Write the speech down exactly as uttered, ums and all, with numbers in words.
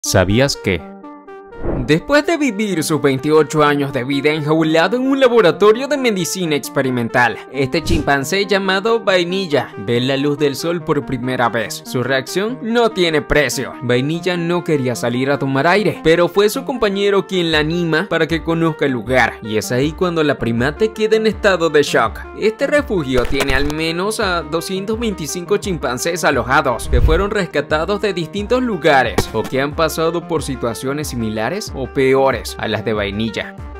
¿Sabías que? Después de vivir sus veintiocho años de vida enjaulado en un laboratorio de medicina experimental, este chimpancé llamado Vainilla ve la luz del sol por primera vez. Su reacción no tiene precio. Vainilla no quería salir a tomar aire, pero fue su compañero quien la anima para que conozca el lugar, y es ahí cuando la primate queda en estado de shock. Este refugio tiene al menos a doscientos veinticinco chimpancés alojados, que fueron rescatados de distintos lugares o que han pasado por situaciones similares o peores a las de Vainilla.